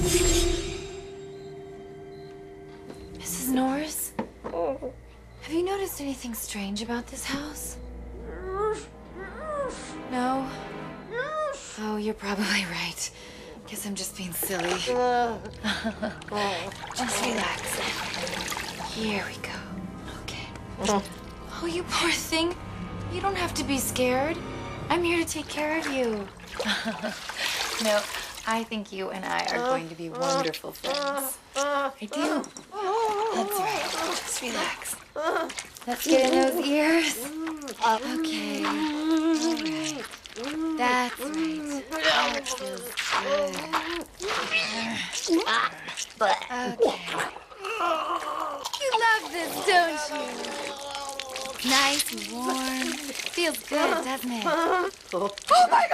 Mrs. Norris? Have you noticed anything strange about this house? No? Oh, you're probably right. Guess I'm just being silly. Just relax. Here we go. Okay. Oh, you poor thing. You don't have to be scared. I'm here to take care of you. No, I think you and I are going to be wonderful friends. I do. That's right. Just relax. Let's get in those ears. Okay. All right. That's right. Oh, it feels good. Okay. You love this, don't you? Nice and warm. Feels good, doesn't it? Oh my God!